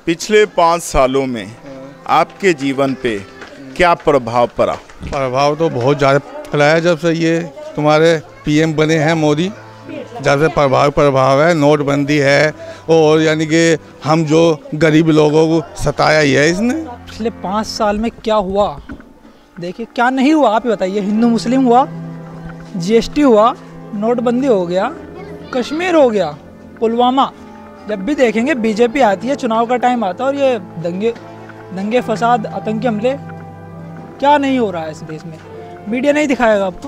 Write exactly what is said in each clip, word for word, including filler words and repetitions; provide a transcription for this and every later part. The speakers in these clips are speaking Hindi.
पिछले पाँच सालों में आपके जीवन पे क्या प्रभाव पड़ा? प्रभाव तो बहुत ज़्यादा पड़ा है। जब से ये तुम्हारे पीएम बने हैं मोदी, जब से प्रभाव प्रभाव है। नोटबंदी है और यानी कि हम जो गरीब लोगों को सताया ही है इसने। पिछले पाँच साल में क्या हुआ, देखिए क्या नहीं हुआ आप ही बताइए। हिंदू मुस्लिम हुआ, जीएसटी हुआ, नोटबंदी हो गया, कश्मीर हो गया, पुलवामा। जब भी देखेंगे बीजेपी आती है, चुनाव का टाइम आता है और ये दंगे दंगे फसाद, आतंकी हमले, क्या नहीं हो रहा है इस देश में। मीडिया नहीं दिखाएगा आपको।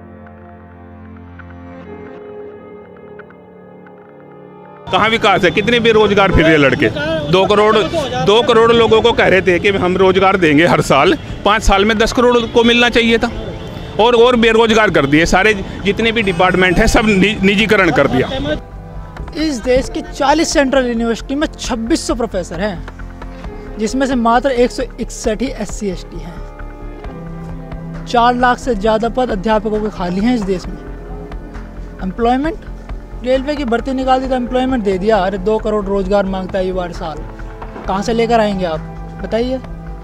कहाँ विकास है? कितने बेरोजगार फिर रहे लड़के। दो करोड़ दो करोड़ लोगों को कह रहे थे कि हम रोजगार देंगे हर साल। पाँच साल में दस करोड़ को मिलना चाहिए था और और बेरोजगार कर दिए। सारे जितने भी डिपार्टमेंट हैं सब नि, निजीकरण कर दिया। इस देश की चालीस सेंट्रल यूनिवर्सिटी में छब्बीस सौ प्रोफेसर हैं, जिसमें से मात्र एक सौ इकसठ ही एस सी एस टी हैं। चार लाख से ज़्यादा पद अध्यापकों के खाली हैं इस देश में। एम्प्लॉयमेंट, रेलवे की भर्ती निकाल दी तो एम्प्लॉयमेंट दे दिया। अरे दो करोड़ रोजगार मांगता है युवा हर साल, कहाँ से लेकर आएंगे आप बताइए?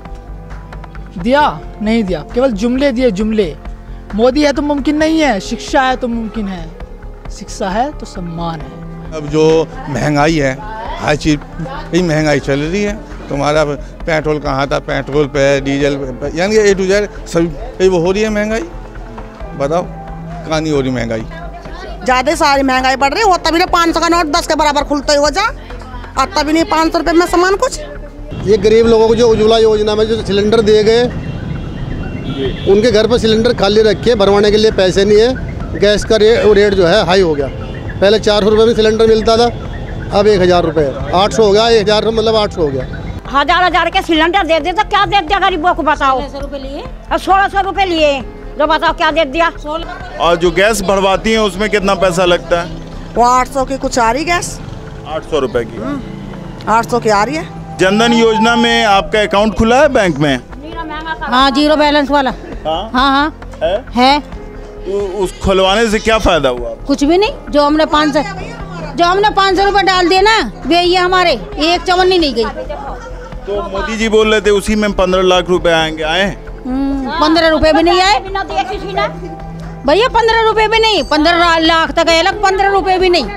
दिया नहीं दिया, केवल जुमले दिए जुमले। मोदी है तो मुमकिन नहीं है, शिक्षा है तो मुमकिन है, शिक्षा है तो सम्मान है। अब जो महंगाई है, हर चीज़ ही महंगाई चल रही है। तुम्हारा पेट्रोल कहाँ था, पेट्रोल पे, डीजल पे, यानी ए टू जेड सब वो हो रही है महंगाई। बताओ कहाँ नहीं हो रही महंगाई? ज़्यादा सारी महंगाई बढ़ रही है। होता भी नहीं पाँच सौ का नोट दस के बराबर खुलता ही हो जा, आता भी नहीं पाँच सौ रुपये में सामान कुछ। ये गरीब लोगों को जो उज्ज्वला योजना में जो सिलेंडर दिए गए, उनके घर पर सिलेंडर खाली रखे, भरवाने के लिए पैसे नहीं है। गैस का रे, रेट जो है हाई हो गया। पहले चार सौ रुपये में सिलेंडर मिलता था, अब एक हज़ार रुपये आठ सौ हो गया। एक हज़ार मतलब आठ सौ हो गया। हजार हजार के सिलेंडर दे दे तो क्या दे दिया गरीबों को बताओ? सोलह सौ रुपये लिए सोलह सौ रुपये लिए जो बताओ क्या दे दिया? और जो गैस भरवाती हैं उसमें कितना पैसा लगता है? वो आठ सौ की कुछ आ रही गैस, आठ सौ रुपये की। आठ सौ की आ रही है। जनधन योजना में आपका अकाउंट खुला है बैंक में? हाँ, जीरो बैलेंस वाला। हाँ हाँ हाँ है, है। तो उस खुलवाने से क्या फायदा हुआ? कुछ भी नहीं। जो हमने पाँच सौ जो हमने पाँच सौ रुपये डाल दिए ना, वे ये हमारे एक चवन्नी नहीं गई। तो मोदी जी बोल रहे थे उसी में पंद्रह लाख रुपए आएंगे, आए? पंद्रह रुपए भी नहीं आए भैया, पंद्रह रुपए भी नहीं। पंद्रह लाख तक आए, पंद्रह रुपए भी नहीं।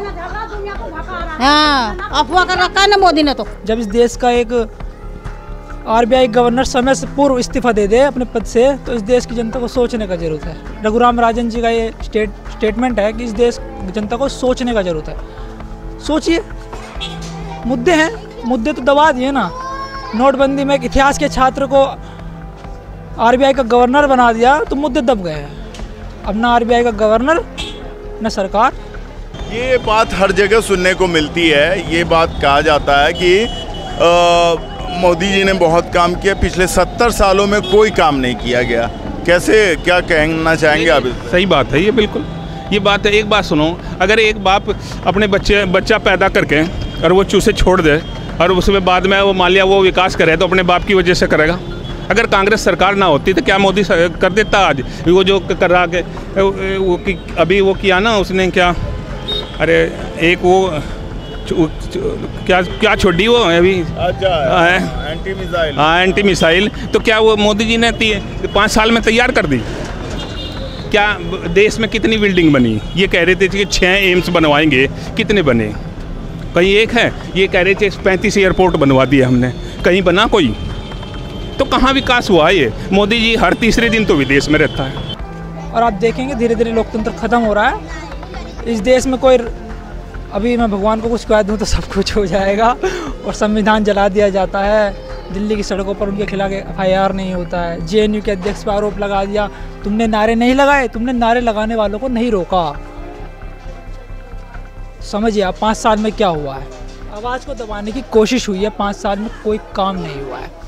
हाँ, अफवाह कर रखा है ना मोदी ने। तो जब इस देश का एक आरबीआई गवर्नर समय से पूर्व इस्तीफा दे दे अपने पद से, तो इस देश की जनता को सोचने का जरूरत है। रघुराम राजन जी का ये स्टेट स्टेटमेंट है कि इस देश की जनता को सोचने का जरूरत है। सोचिए, मुद्दे हैं, मुद्दे तो दबा दिए ना। नोटबंदी में एक इतिहास के छात्र को आरबीआई का गवर्नर बना दिया तो मुद्दे दब गए हैं। अब ना आरबीआई का गवर्नर न सरकार। ये बात हर जगह सुनने को मिलती है। ये बात कहा जाता है कि आ, मोदी जी ने बहुत काम किया, पिछले सत्तर सालों में कोई काम नहीं किया गया। कैसे, क्या कहना चाहेंगे आप? सही बात है ये, बिल्कुल ये बात है। एक बात सुनो, अगर एक बाप अपने बच्चे बच्चा पैदा करके और वो चूसे छोड़ दे और उसमें बाद में वो मान लिया वो विकास करे तो अपने बाप की वजह से करेगा। अगर कांग्रेस सरकार ना होती तो क्या मोदी कर देता आज? वो जो कर रहा के वो अभी वो किया ना उसने, क्या अरे एक वो क्या क्या छोड़ी वो अभी, एंटी मिसाइल। हाँ, एंटी मिसाइल। तो क्या वो मोदी जी ने पाँच साल में तैयार कर दी? क्या देश में कितनी बिल्डिंग बनी? ये कह रहे थे कि छः एम्स बनवाएंगे, कितने बने? कहीं एक है। ये कह रहे थे पैंतीस एयरपोर्ट बनवा दिए हमने, कहीं बना कोई? तो कहाँ विकास हुआ? ये मोदी जी हर तीसरे दिन तो विदेश में रहता है। और आप देखेंगे धीरे धीरे लोकतंत्र खत्म हो रहा है इस देश में। कोई अभी मैं भगवान को कुछ कह दूं तो सब कुछ हो जाएगा और संविधान जला दिया जाता है। दिल्ली की सड़कों पर उनके खिलाफ एफ आई आर नहीं होता है। जे एन यू के अध्यक्ष पर आरोप लगा दिया, तुमने नारे नहीं लगाए, तुमने नारे लगाने वालों को नहीं रोका। समझिए आप पाँच साल में क्या हुआ है। आवाज़ को दबाने की कोशिश हुई है, पाँच साल में कोई काम नहीं हुआ है।